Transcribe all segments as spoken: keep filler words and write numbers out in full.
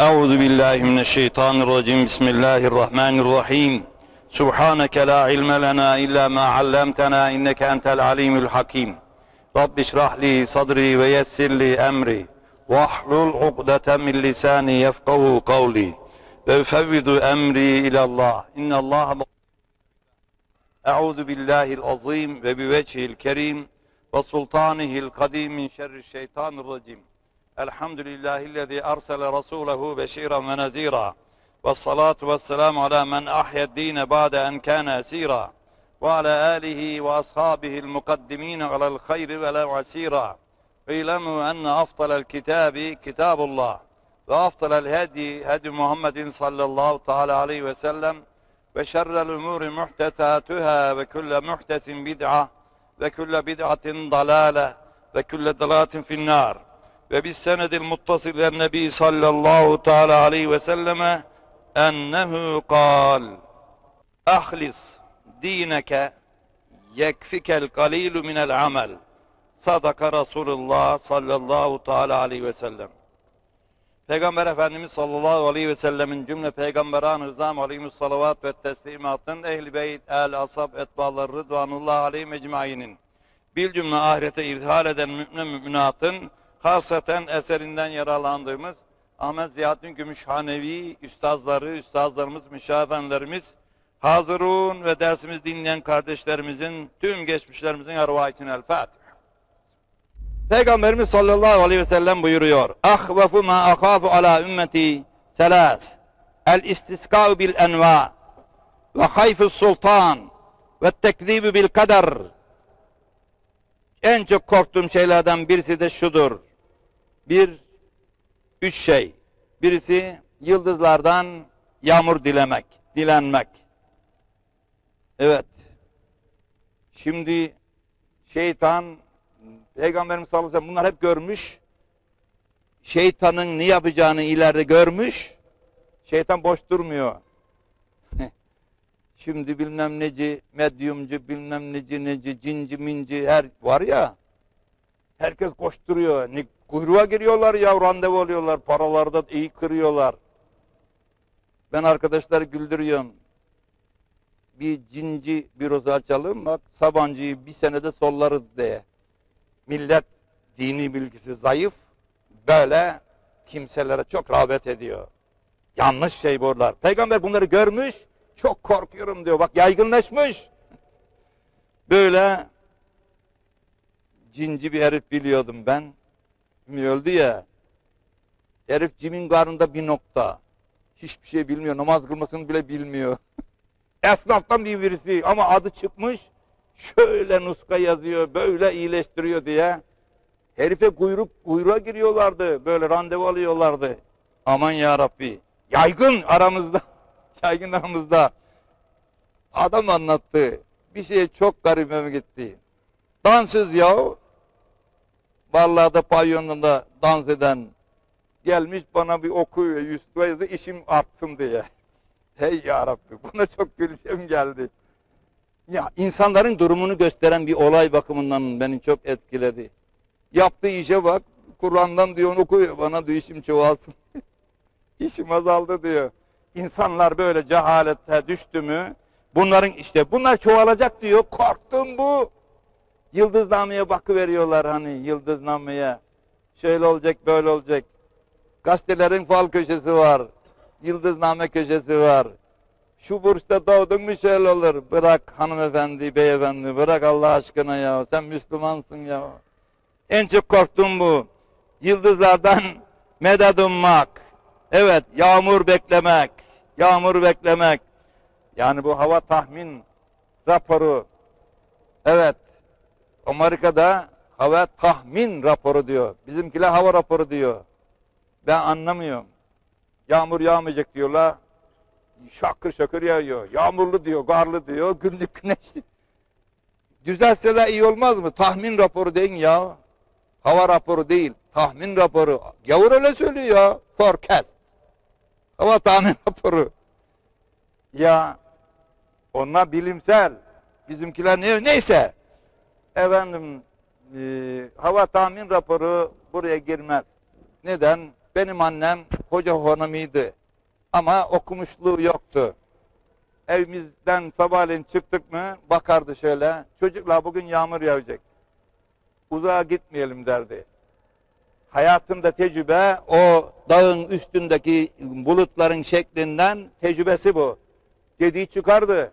Euzu billahi mineşşeytanirracim. Bismillahirrahmanirrahim. Subhaneke la ilme lena illa ma allamtena inneke entel alimul hakim. Rabbi şrah li sadri ve yessir li emri. Vahlul ukdeten min lisani yefkahu kavli. Ve ufevvidu emri ilallah. İnnallâhe Euzu billahil azim ve bivecihil kerim ve sultanihil kadim min şerri'şşeytanirracim. Elhamdülillahillezî ersele rasûlehu beşîran ve nezîrâ. Vessalâtu vesselamu alâ men ahyed-dîne ba'de en kâne esîrâ. Ve alâ âlihi ve ashâbihil mukaddimîne alel hayri ve lev asîrâ. Ve ilemû enne afdalel kitâbi kitâbullah. Ve afdalel hedi hedi Muhammedin sallallahu teâlâ aleyhi ve sellem. Ve şerrel umûri muhtesâtuhâ ve külle muhtesin bid'a. Ve külle bid'atin dalâle. Ve külle dalâtin finnâr. Ve bis senedil muttasil el nebi sallallahu teala aleyhi ve selleme ennehu kal ahlis dineke yekfikel kalilu minel amel. Sadaka Resulullah sallallahu teala aleyhi ve sellem. Peygamber Efendimiz sallallahu aleyhi ve sellemin cümle peygamberan rızam aleyhimus salavat ve teslimatın ehl-i beyt, el ashab, etbaları rıdvanullah aleyhim ecmainin bil cümle ahirete irhal eden mümin müminatın hasaten eserinden yararlandığımız Ahmet Ziyaddin Gümüşhanevi üstazları, üstazlarımız, müşahefenlerimiz, hazırun ve dersimiz dinleyen kardeşlerimizin, tüm geçmişlerimizin arvahiçin el Fatiha. Peygamberimiz sallallahu aleyhi ve sellem buyuruyor. Ahvafu ma akhafu ala ümmeti selas. El istiskâ'u bil envâ ve hayfus sultan ve tekzîbü bil kader. En çok korktuğum şeylerden birisi de şudur. Bir, üç şey. Birisi yıldızlardan yağmur dilemek, dilenmek. Evet. Şimdi şeytan, Peygamberimiz sallallahu aleyhi ve sellem bunlar hep görmüş. Şeytanın ne yapacağını ileride görmüş. Şeytan boş durmuyor. Şimdi bilmem neci, medyumcu, bilmem neci neci, cinci minci her var ya. Herkes koşturuyor. Kuyruğa giriyorlar ya, randevu alıyorlar. Paraları da iyi kırıyorlar. Ben arkadaşları güldürüyorum. Bir cinci bürosu açalım, bak Sabancı'yı bir senede sollarız diye. Millet dini bilgisi zayıf, böyle kimselere çok rağbet ediyor. Yanlış şey bunlar. Peygamber bunları görmüş, çok korkuyorum diyor. Bak yaygınlaşmış. Böyle cinci bir herif biliyordum ben. Şimdi öldü ya. Herif cimin karnında bir nokta. Hiçbir şey bilmiyor. Namaz kılmasını bile bilmiyor. Esnaftan bir birisi ama adı çıkmış. Şöyle nuska yazıyor, böyle iyileştiriyor diye. Herife kuyruk, kuyruğa giriyorlardı. Böyle randevu alıyorlardı. Aman ya Rabbi. Yaygın aramızda. Yaygın aramızda. Adam anlattı. Bir şey çok garibime gitti. Dansöz yahu. Vallahi da pavyonunda dans eden gelmiş bana bir okuyor, yüzüme yazıyor, işim artsın diye. Hey ya Rabbi, buna çok gülüşüm geldi. Ya insanların durumunu gösteren bir olay bakımından beni çok etkiledi. Yaptığı işe bak, Kur'an'dan diyor okuyor, bana diyor işim çoğalsın. İşim azaldı diyor. İnsanlar böyle cehalete düştü mü, bunların işte bunlar çoğalacak diyor, korktum bu. Yıldıznameye bakıveriyorlar hani yıldıznameye. Şöyle olacak, böyle olacak. Gazetelerin fal köşesi var. Yıldızname köşesi var. Şu burçta doğdun mu şöyle olur. Bırak hanımefendi, beyefendi, bırak Allah aşkına ya. Sen Müslümansın ya. En çok korktuğum bu. Yıldızlardan medet ummak. Evet, yağmur beklemek. Yağmur beklemek. Yani bu hava tahmin raporu. Evet. Amerika'da hava tahmin raporu diyor. Bizimkiler hava raporu diyor. Ben anlamıyorum. Yağmur yağmayacak diyorlar. Şakır şakır yağıyor. Yağmurlu diyor, karlı diyor, günlük güneşli. Düzelseler iyi olmaz mı? Tahmin raporu deyin ya. Hava raporu değil, tahmin raporu. Gavur öyle söylüyor ya. Forecast. Hava tahmin raporu. Ya onlar bilimsel. Bizimkiler ne? Neyse. Efendim e, hava tahmin raporu buraya girmez. Neden? Benim annem hoca hanımıydı. Ama okumuşluğu yoktu. Evimizden sabahleyin çıktık mı bakardı şöyle. Çocuklar bugün yağmur yağacak. Uzağa gitmeyelim derdi. Hayatında tecrübe o dağın üstündeki bulutların şeklinden tecrübesi bu. Dediği çıkardı.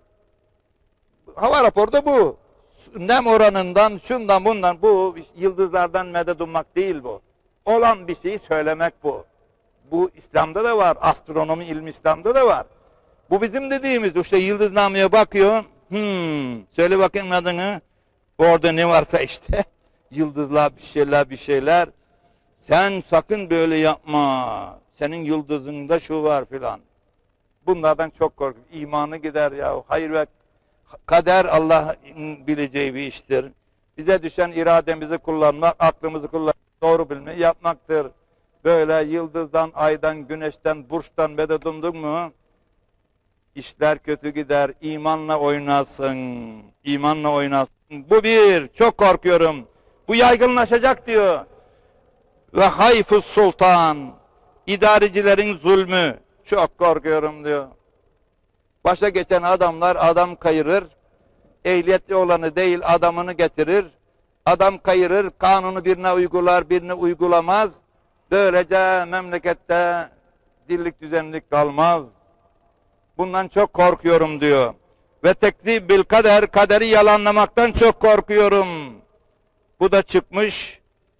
Hava raporu da bu. Nem oranından, şundan bundan, bu yıldızlardan medet ummak değil bu. Olan bir şeyi söylemek bu. Bu İslam'da da var. Astronomi ilmi İslam'da da var. Bu bizim dediğimiz işte yıldıznameye bakıyor. Hmm, söyle bakayım adını. Orada ne varsa işte. Yıldızlar bir şeyler bir şeyler. Sen sakın böyle yapma. Senin yıldızında şu var filan. Bunlardan çok korkuyorum. İmanı gider ya. Hayır ve kader Allah'ın bileceği bir iştir. Bize düşen irademizi kullanmak, aklımızı kullanmak, doğru bilmeyi yapmaktır. Böyle yıldızdan, aydan, güneşten, burçtan medet umdun mu? İşler kötü gider. İmanla oynasın. İmanla oynasın. Bu bir. Çok korkuyorum. Bu yaygınlaşacak diyor. Ve hayfus sultan. İdarecilerin zulmü. Çok korkuyorum diyor. Başa geçen adamlar adam kayırır. Ehliyetli olanı değil adamını getirir. Adam kayırır. Kanunu birine uygular, birine uygulamaz. Böylece memlekette dillik düzenlik kalmaz. Bundan çok korkuyorum diyor. Ve tekzib bil kader, kaderi yalanlamaktan çok korkuyorum. Bu da çıkmış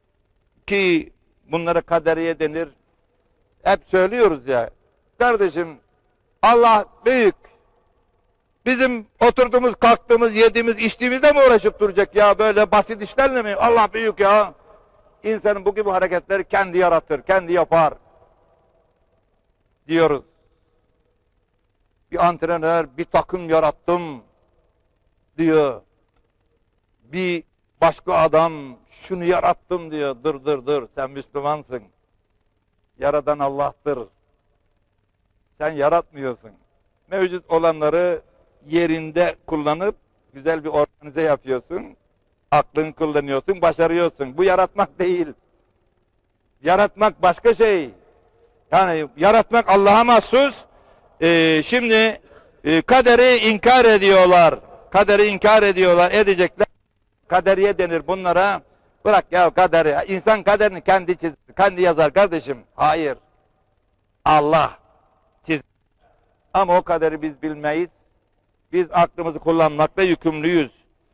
ki bunlara kaderiye denir. Hep söylüyoruz ya. Kardeşim Allah büyük. Bizim oturduğumuz, kalktığımız, yediğimiz, içtiğimizde mi uğraşıp duracak ya? Böyle basit işlerle mi? Allah büyük ya. İnsanın bu gibi hareketleri kendi yaratır, kendi yapar. Diyoruz. Bir antrenör, bir takım yarattım diyor. Bir başka adam şunu yarattım diyor. Dur dur dur sen Müslümansın. Yaradan Allah'tır. Sen yaratmıyorsun. Mevcut olanları yerinde kullanıp güzel bir organize yapıyorsun. Aklını kullanıyorsun, başarıyorsun. Bu yaratmak değil. Yaratmak başka şey. Yani yaratmak Allah'a mahsus. Ee, şimdi e, kaderi inkar ediyorlar. Kaderi inkar ediyorlar, edecekler. Kaderiye denir bunlara. Bırak ya kaderi. İnsan kaderini kendi çizer, kendi yazar kardeşim. Hayır. Allah çizer. Ama o kaderi biz bilmeyiz. Biz aklımızı kullanmakla yükümlüyüz.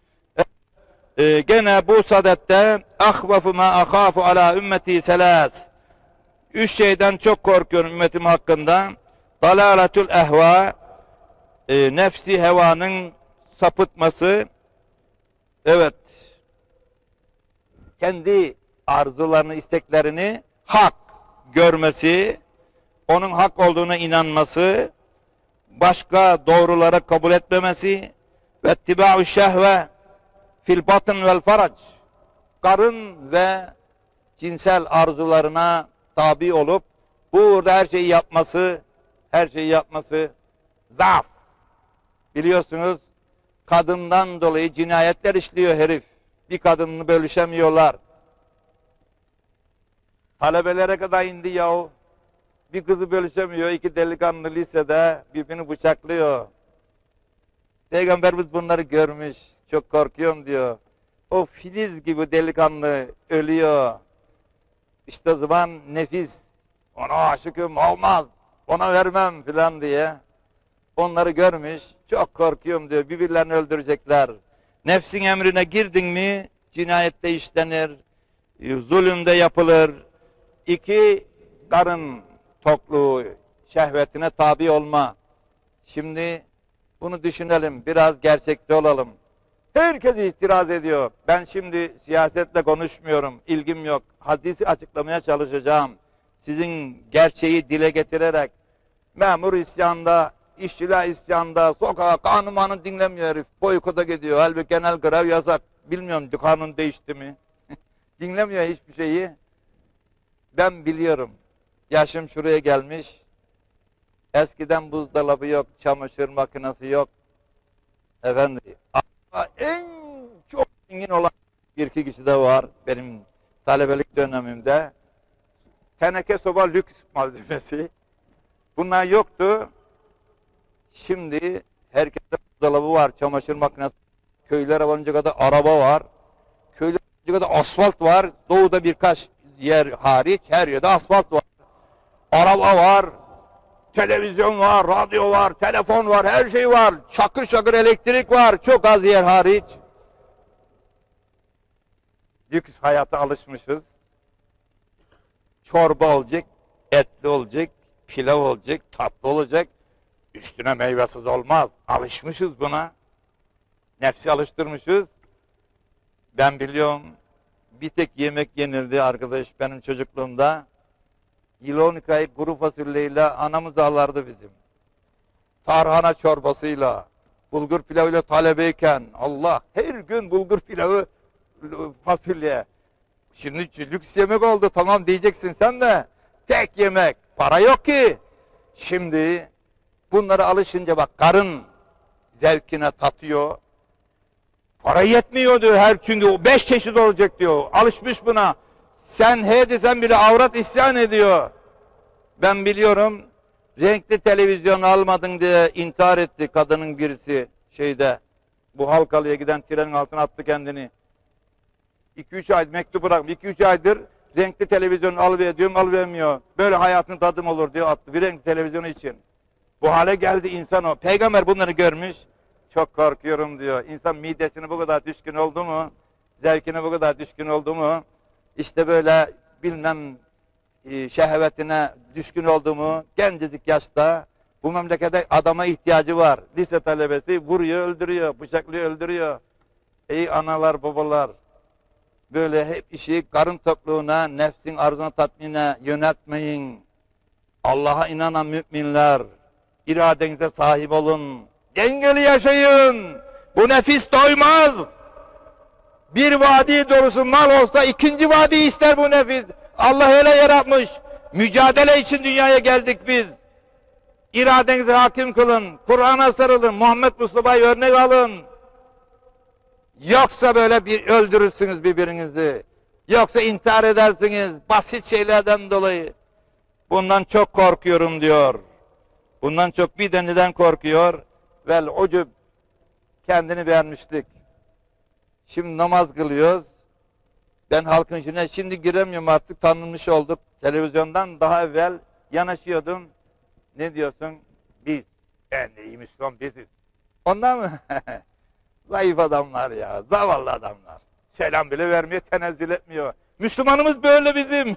Ee, gene bu sadette ahvafu ma akhafu ala ümmeti selas. Üç şeyden çok korkuyorum ümmetim hakkında. Dalalatul ehva, e, nefsi hevanın sapıtması, evet, kendi arzularını, isteklerini hak görmesi, onun hak olduğuna inanması, başka doğruları kabul etmemesi ve ittiba'u şehve fil batın vel farac, karın ve cinsel arzularına tabi olup burada her şeyi yapması, her şeyi yapması zaaf. Biliyorsunuz kadından dolayı cinayetler işliyor herif. Bir kadını bölüşemiyorlar. Talebelere kadar indi yahu. Bir kızı bölüşemiyor. İki delikanlı lisede birbirini bıçaklıyor. Peygamberimiz bunları görmüş. Çok korkuyorum diyor. O filiz gibi delikanlı ölüyor. İşte o zaman nefis. Ona aşıkım olmaz. Ona vermem filan diye. Onları görmüş. Çok korkuyorum diyor. Birbirlerini öldürecekler. Nefsin emrine girdin mi cinayette işlenir. Zulümde yapılır. İki, karın tokluğu, şehvetine tabi olma. Şimdi bunu düşünelim. Biraz gerçekçi olalım. Herkes itiraz ediyor. Ben şimdi siyasetle konuşmuyorum. İlgim yok. Hadisi açıklamaya çalışacağım. Sizin gerçeği dile getirerek memur isyanda, işçiler isyanda, sokağa kanun manun dinlemiyor herif. Boykota gidiyor. Halbuki genel grev yasak. Bilmiyorum kanun değişti mi? Dinlemiyor hiçbir şeyi. Ben biliyorum. Yaşım şuraya gelmiş. Eskiden buzdolabı yok, çamaşır makinesi yok. Efendim, en çok zengin olan bir iki kişi de var benim talebelik dönemimde. teneke soba lüks malzemesi. Bunlar yoktu. Şimdi herkeste dolabı var, çamaşır makinesi. Köylere varınca kadar araba var. Köylere varınca kadar asfalt var. Doğuda birkaç yer hariç her yerde asfalt var. Araba var. Televizyon var, radyo var, telefon var, her şey var. Şakır şakır elektrik var. Çok az yer hariç. Lüks hayata alışmışız. Çorba olacak, etli olacak, pilav olacak, tatlı olacak. Üstüne meyvesiz olmaz. Alışmışız buna. Nefsi alıştırmışız. Ben biliyorum, bir tek yemek yenirdi arkadaş benim çocukluğumda. Yilonikayı kuru fasulyeyle anamız ağlardı bizim. Tarhana çorbasıyla, bulgur pilavıyla talebeyken, Allah her gün bulgur pilavı, fasulye. Şimdi lüks yemek oldu, tamam diyeceksin sen de. Tek yemek, para yok ki. Şimdi bunlara alışınca bak, karın zevkine tatıyor. Para yetmiyor diyor her, çünkü o beş çeşit olacak diyor. Alışmış buna. Sen he desen bile avrat isyan ediyor. Ben biliyorum, renkli televizyon almadın diye intihar etti kadının birisi şeyde. Bu Halkalı'ya giden trenin altına attı kendini. iki üç ay mektup bırakmış. iki üç aydır renkli televizyon alıver diyorum, alıvermiyor. Böyle hayatın tadım olur diyor, attı bir renkli televizyonu için. Bu hale geldi insan o. Peygamber bunları görmüş. Çok korkuyorum diyor. İnsan midesine bu kadar düşkün oldu mu? Zevkine bu kadar düşkün oldu mu? İşte böyle bilmem e, şehvetine düşkün oldu mu? Gencecik yaşta bu memlekette adama ihtiyacı var. Lise talebesi vuruyor, öldürüyor, bıçaklıyor, öldürüyor. Ey analar, babalar. Böyle hep işi karın tokluğuna, nefsin arzuna tatmine yöneltmeyin. Allah'a inanan müminler, iradenize sahip olun. Dengeli yaşayın. Bu nefis doymaz. Bir vadi dolusu mal olsa ikinci vadi ister bu nefis. Allah öyle yaratmış. Mücadele için dünyaya geldik biz. İradenizi hakim kılın. Kur'an'a sarılın. Muhammed Mustafa'yı örnek alın. Yoksa böyle bir öldürürsünüz birbirinizi. Yoksa intihar edersiniz basit şeylerden dolayı. Bundan çok korkuyorum diyor. Bundan çok bir de neden korkuyor? Vel ucub, kendini beğenmişlik. Şimdi namaz kılıyoruz. Ben halkın içine şimdi giremiyorum, artık tanınmış olduk. Televizyondan daha evvel yanaşıyordum. Ne diyorsun? Biz. En iyi Müslüman biziz. Ondan mı? Zayıf adamlar ya, zavallı adamlar. Selam bile vermeye tenezzül etmiyor. Müslümanımız böyle bizim.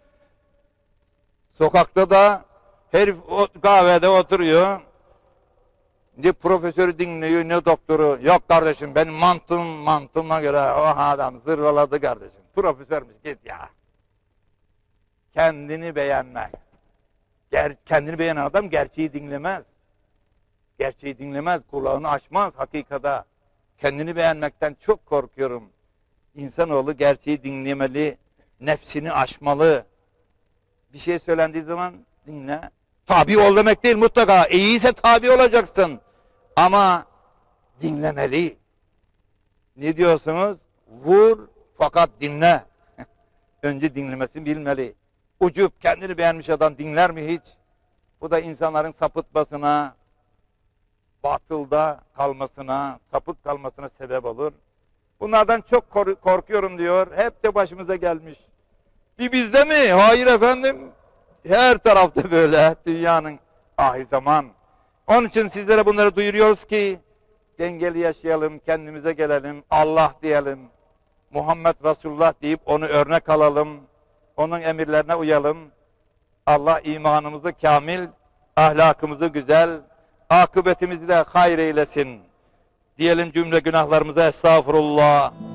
Sokakta da herif kahvede oturuyor. Ne profesörü dinliyor, ne doktoru. Yok kardeşim, benim mantığım, mantığıma göre o adam zırvaladı kardeşim. Profesörmüş, git ya. Kendini beğenmek. Ger kendini beğenen adam gerçeği dinlemez. Gerçeği dinlemez, kulağını açmaz hakikada. Kendini beğenmekten çok korkuyorum. İnsanoğlu gerçeği dinlemeli, nefsini aşmalı. Bir şey söylendiği zaman dinle. Tabi ol demek değil mutlaka. İyiyse tabi olacaksın. Ama dinlemeli. Ne diyorsunuz? Vur fakat dinle. Önce dinlemesini bilmeli. Ucup kendini beğenmiş adam dinler mi hiç? Bu da insanların sapıtmasına, batılda kalmasına, sapık kalmasına sebep olur. Bunlardan çok korkuyorum diyor. Hep de başımıza gelmiş. Bir bizde mi? Hayır efendim. Her tarafta böyle dünyanın ahir zaman. Onun için sizlere bunları duyuruyoruz ki dengeli yaşayalım, kendimize gelelim, Allah diyelim. Muhammed Resulullah deyip onu örnek alalım. Onun emirlerine uyalım. Allah imanımızı kamil, ahlakımızı güzel, akıbetimizi de hayır eylesin. Diyelim cümle günahlarımıza estağfurullah.